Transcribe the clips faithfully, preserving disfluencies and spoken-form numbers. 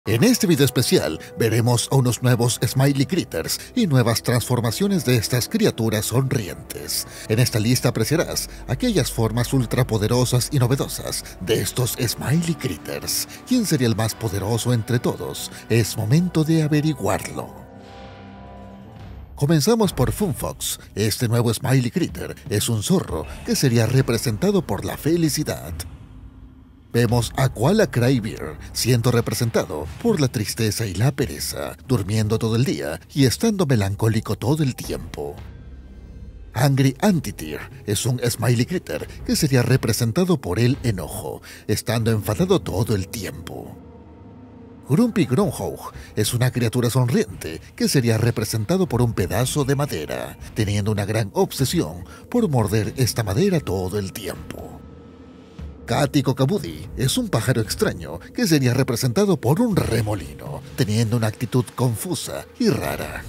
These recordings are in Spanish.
En este video especial veremos a unos nuevos Smiley Critters y nuevas transformaciones de estas criaturas sonrientes. En esta lista apreciarás aquellas formas ultrapoderosas y novedosas de estos Smiley Critters. ¿Quién sería el más poderoso entre todos? Es momento de averiguarlo. Comenzamos por Funfox. Este nuevo Smiley Critter es un zorro que sería representado por la felicidad. Vemos a Koala Crybear siendo representado por la tristeza y la pereza, durmiendo todo el día y estando melancólico todo el tiempo. Angry Anteater es un Smiley Critter que sería representado por el enojo, estando enfadado todo el tiempo. Grumpy Groundhog es una criatura sonriente que sería representado por un pedazo de madera, teniendo una gran obsesión por morder esta madera todo el tiempo. Catty Cockabody es un pájaro extraño que sería representado por un remolino, teniendo una actitud confusa y rara.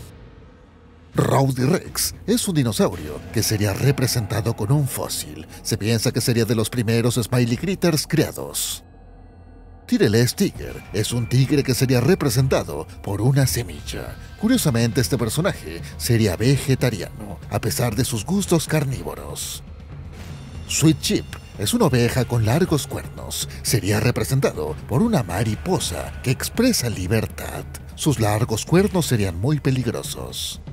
Rowdy Rex es un dinosaurio que sería representado con un fósil. Se piensa que sería de los primeros Smiley Critters creados. Tyrellus Tiger es un tigre que sería representado por una semilla. Curiosamente, este personaje sería vegetariano, a pesar de sus gustos carnívoros. Sweet Chip es una oveja con largos cuernos. Sería representado por una mariposa que expresa libertad. Sus largos cuernos serían muy peligrosos.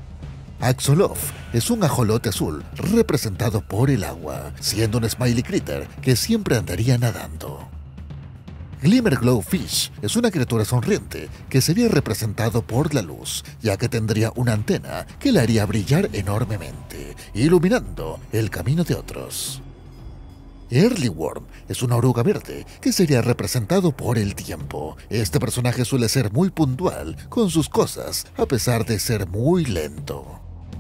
Axolotl es un ajolote azul representado por el agua, siendo un Smiley Critter que siempre andaría nadando. Glimmerglow Fish es una criatura sonriente que sería representado por la luz, ya que tendría una antena que la haría brillar enormemente, iluminando el camino de otros. Earlyworm es una oruga verde que sería representado por el tiempo. Este personaje suele ser muy puntual con sus cosas, a pesar de ser muy lento.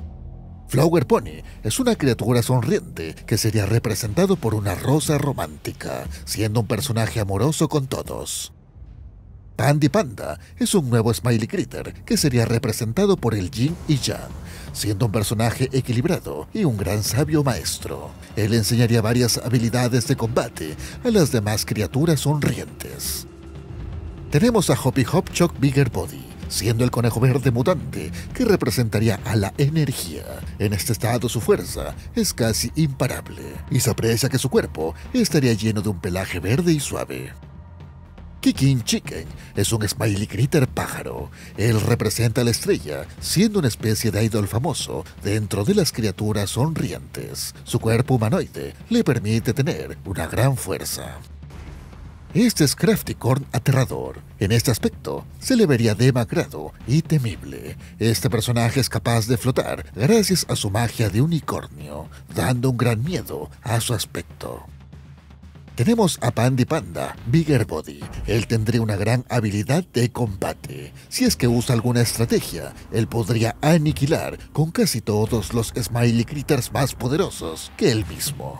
Flower Pony es una criatura sonriente que sería representado por una rosa romántica, siendo un personaje amoroso con todos. Pandy Panda es un nuevo Smiley Critter que sería representado por el Yin y Yang, siendo un personaje equilibrado y un gran sabio maestro. Él enseñaría varias habilidades de combate a las demás criaturas sonrientes. Tenemos a Hoppy Hopchock Bigger Body, siendo el conejo verde mutante que representaría a la energía. En este estado su fuerza es casi imparable, y se aprecia que su cuerpo estaría lleno de un pelaje verde y suave. Kicking Chicken es un Smiley Critter pájaro. Él representa a la estrella, siendo una especie de idol famoso dentro de las criaturas sonrientes. Su cuerpo humanoide le permite tener una gran fuerza. Este es Crafticorn aterrador. En este aspecto, se le vería demacrado y temible. Este personaje es capaz de flotar gracias a su magia de unicornio, dando un gran miedo a su aspecto. Tenemos a Pandy Panda Bigger Body. Él tendría una gran habilidad de combate. Si es que usa alguna estrategia, él podría aniquilar con casi todos los Smiley Critters más poderosos que él mismo.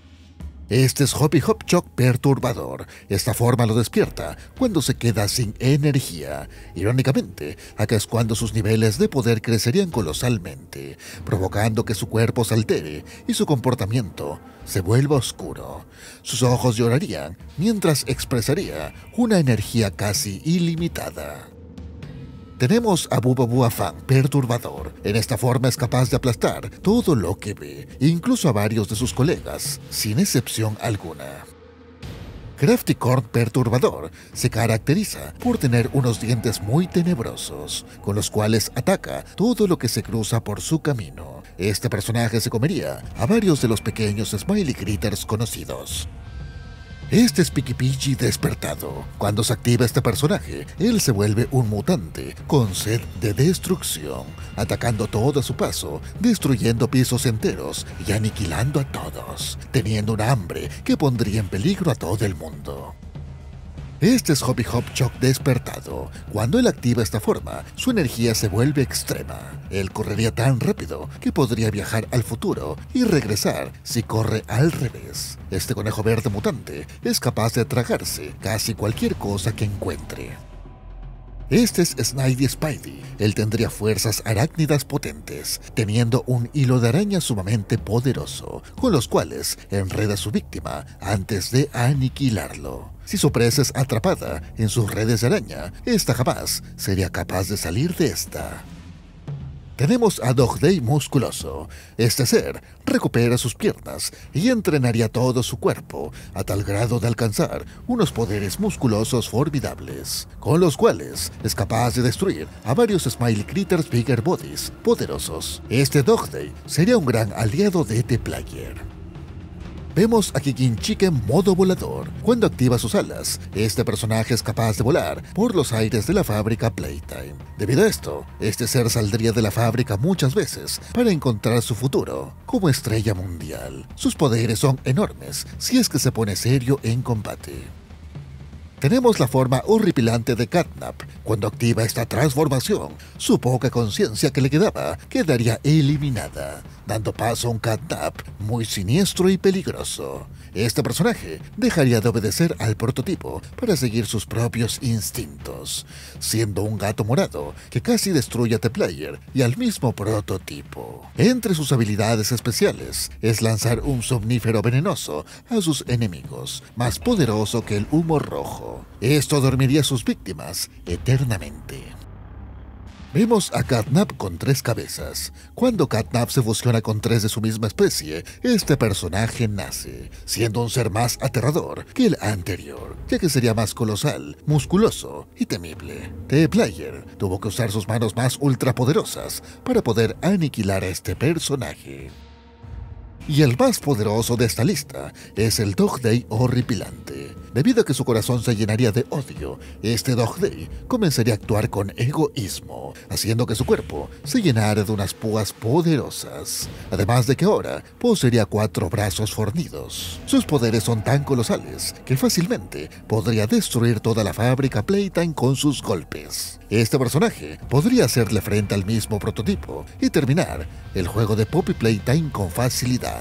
Este es Hoppy Hopchock Perturbador. Esta forma lo despierta cuando se queda sin energía. Irónicamente, acá es cuando sus niveles de poder crecerían colosalmente, provocando que su cuerpo se altere y su comportamiento se vuelva oscuro. Sus ojos llorarían mientras expresaría una energía casi ilimitada. Tenemos a Bubabua Fan Perturbador. En esta forma es capaz de aplastar todo lo que ve, incluso a varios de sus colegas, sin excepción alguna. Crafticorn Perturbador se caracteriza por tener unos dientes muy tenebrosos, con los cuales ataca todo lo que se cruza por su camino. Este personaje se comería a varios de los pequeños Smiley Critters conocidos. Este es Piki Pigi despertado. Cuando se activa este personaje, él se vuelve un mutante con sed de destrucción, atacando todo a su paso, destruyendo pisos enteros y aniquilando a todos, teniendo una hambre que pondría en peligro a todo el mundo. Este es Hoppy Hopchock despertado. Cuando él activa esta forma, su energía se vuelve extrema. Él correría tan rápido que podría viajar al futuro y regresar si corre al revés. Este conejo verde mutante es capaz de tragarse casi cualquier cosa que encuentre. Este es Snidey Spidey. Él tendría fuerzas arácnidas potentes, teniendo un hilo de araña sumamente poderoso, con los cuales enreda a su víctima antes de aniquilarlo. Si su presa es atrapada en sus redes de araña, esta jamás sería capaz de salir de esta. Tenemos a Dog Day musculoso. Este ser recupera sus piernas y entrenaría todo su cuerpo a tal grado de alcanzar unos poderes musculosos formidables, con los cuales es capaz de destruir a varios Smiley Critters Bigger Bodies poderosos. Este Dog Day sería un gran aliado de The Player. Vemos a Kikinchike en modo volador. Cuando activa sus alas, este personaje es capaz de volar por los aires de la fábrica Playtime. Debido a esto, este ser saldría de la fábrica muchas veces para encontrar su futuro como estrella mundial. Sus poderes son enormes si es que se pone serio en combate. Tenemos la forma horripilante de Catnap. Cuando activa esta transformación, su poca conciencia que le quedaba quedaría eliminada, dando paso a un Catnap muy siniestro y peligroso. Este personaje dejaría de obedecer al prototipo para seguir sus propios instintos, siendo un gato morado que casi destruye a The Player y al mismo prototipo. Entre sus habilidades especiales es lanzar un somnífero venenoso a sus enemigos, más poderoso que el humo rojo. Esto dormiría a sus víctimas eternamente. Vemos a Catnap con tres cabezas. Cuando Catnap se fusiona con tres de su misma especie, este personaje nace, siendo un ser más aterrador que el anterior, ya que sería más colosal, musculoso y temible. The Player tuvo que usar sus manos más ultrapoderosas para poder aniquilar a este personaje. Y el más poderoso de esta lista es el Dog Day horripilante. Debido a que su corazón se llenaría de odio, este Dog Day comenzaría a actuar con egoísmo, haciendo que su cuerpo se llenara de unas púas poderosas. Además de que ahora poseería cuatro brazos fornidos. Sus poderes son tan colosales que fácilmente podría destruir toda la fábrica Playtime con sus golpes. Este personaje podría hacerle frente al mismo prototipo y terminar el juego de Poppy Playtime con facilidad.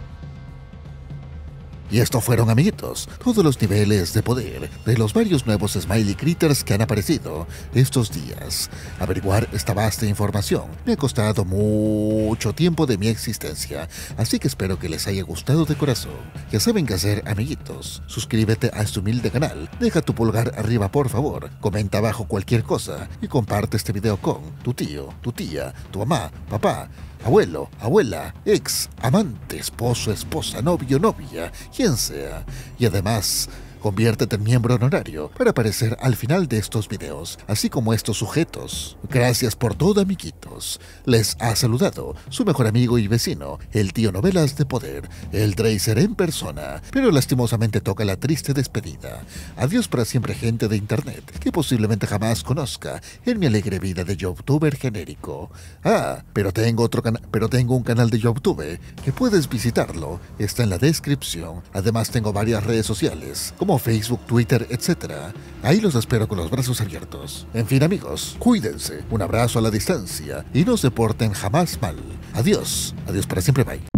Y esto fueron, amiguitos, todos los niveles de poder de los varios nuevos Smiley Critters que han aparecido estos días. Averiguar esta vasta información me ha costado mucho tiempo de mi existencia, así que espero que les haya gustado de corazón. Ya saben qué hacer, amiguitos. Suscríbete a este humilde canal, deja tu pulgar arriba por favor, comenta abajo cualquier cosa y comparte este video con tu tío, tu tía, tu mamá, papá, abuelo, abuela, ex, amante, esposo, esposa, novio, novia, quien sea. Y además, conviértete en miembro honorario para aparecer al final de estos videos, así como estos sujetos. Gracias por todo, amiguitos. Les ha saludado su mejor amigo y vecino, el tío Novelas de Poder, el Tracer en persona, pero lastimosamente toca la triste despedida. Adiós para siempre, gente de internet, que posiblemente jamás conozca en mi alegre vida de youtuber genérico. Ah, pero tengo otro canal, pero tengo un canal de YouTube que puedes visitarlo, está en la descripción. Además tengo varias redes sociales, como Facebook, Twitter, etcétera. Ahí los espero con los brazos abiertos. En fin, amigos, cuídense, un abrazo a la distancia y no se porten jamás mal. Adiós, adiós para siempre, bye.